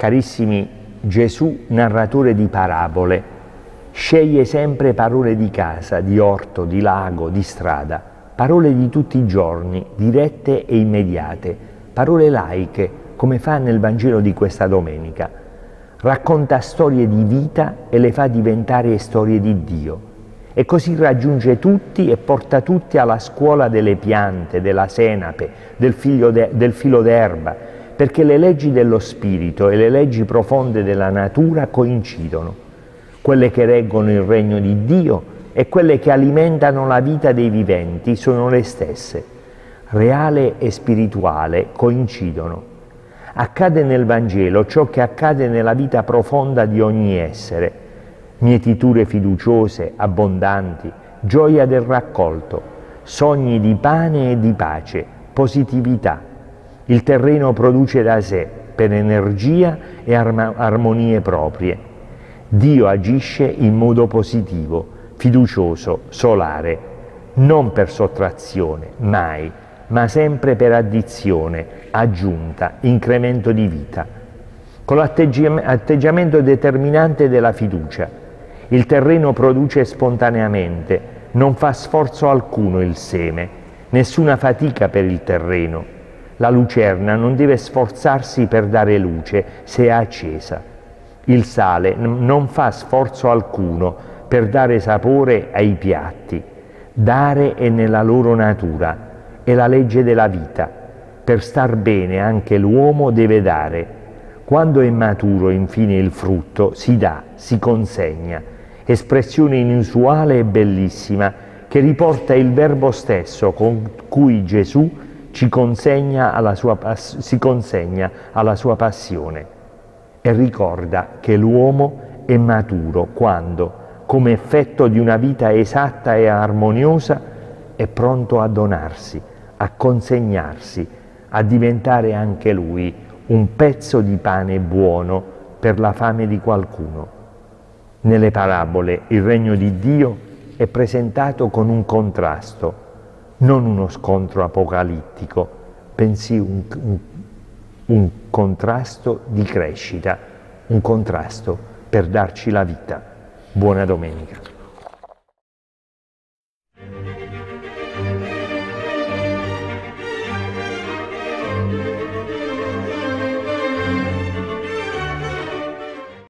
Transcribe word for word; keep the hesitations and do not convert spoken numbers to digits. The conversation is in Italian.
Carissimi, Gesù, narratore di parabole, sceglie sempre parole di casa, di orto, di lago, di strada, parole di tutti i giorni, dirette e immediate, parole laiche, come fa nel Vangelo di questa domenica. Racconta storie di vita e le fa diventare storie di Dio. E così raggiunge tutti e porta tutti alla scuola delle piante, della senape, del, de, del filo d'erba, perché le leggi dello spirito e le leggi profonde della natura coincidono, quelle che reggono il regno di Dio e quelle che alimentano la vita dei viventi sono le stesse. Reale e spirituale coincidono. Accade nel Vangelo ciò che accade nella vita profonda di ogni essere. Mietiture fiduciose, abbondanti, gioia del raccolto, sogni di pane e di pace, positività. Il terreno produce da sé, per energia e armonie proprie. Dio agisce in modo positivo, fiducioso, solare, non per sottrazione, mai, ma sempre per addizione, aggiunta, incremento di vita. Con l'atteggiamento determinante della fiducia, il terreno produce spontaneamente, non fa sforzo alcuno il seme, nessuna fatica per il terreno. La lucerna non deve sforzarsi per dare luce se è accesa. Il sale non fa sforzo alcuno per dare sapore ai piatti. Dare è nella loro natura, è la legge della vita. Per star bene anche l'uomo deve dare. Quando è maturo infine il frutto, si dà, si consegna. Espressione inusuale e bellissima che riporta il verbo stesso con cui Gesù ci consegna alla sua, si consegna alla sua passione e ricorda che l'uomo è maturo quando, come effetto di una vita esatta e armoniosa, è pronto a donarsi, a consegnarsi, a diventare anche lui un pezzo di pane buono per la fame di qualcuno. Nelle parabole il regno di Dio è presentato con un contrasto, non uno scontro apocalittico, bensì un, un, un contrasto di crescita, un contrasto per darci la vita. Buona domenica.